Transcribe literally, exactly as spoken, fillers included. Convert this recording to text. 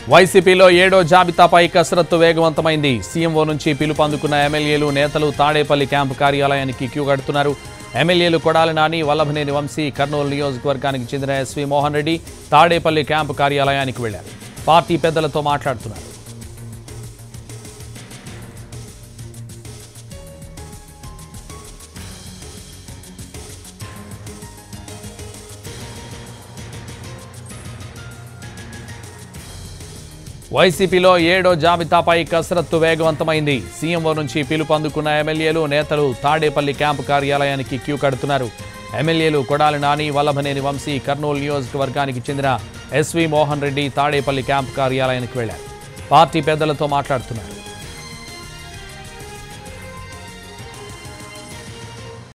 వైసీపీలో ఏడో జాబితాపై కసరత్తు వేగవంతమైంది. సీఎంఓ నుంచి పిలుపు అందుకున్న ఎమ్మెల్యేలు నేతలు తాడేపల్లి క్యాంపు కార్యాలయానికి క్యూ కడుతున్నారు. ఎమ్మెల్యేలు కొడాలి నాని, వల్లభనేని వంశీ కర్నూలు నియోజకవర్గానికి చెందిన ఎస్వి మోహన్ రెడ్డి తాడేపల్లి క్యాంపు కార్యాలయానికి వెళ్లారు. పార్టీ పెద్దలతో మాట్లాడుతున్నారు. వైసీపీలో ఏడో జాబితాపై కసరత్తు వేగవంతమైంది. సీఎంఓ నుంచి పిలుపు అందుకున్న ఎమ్మెల్యేలు నేతలు తాడేపల్లి క్యాంపు కార్యాలయానికి క్యూ కడుతున్నారు. ఎమ్మెల్యేలు కొడాలి నాని, వల్లభనేని వంశీ కర్నూలు నియోజకవర్గానికి చెందిన ఎస్వి మోహన్ రెడ్డి తాడేపల్లి క్యాంపు కార్యాలయానికి వెళ్లారు. పార్టీ పెద్దలతో మాట్లాడుతున్నారు.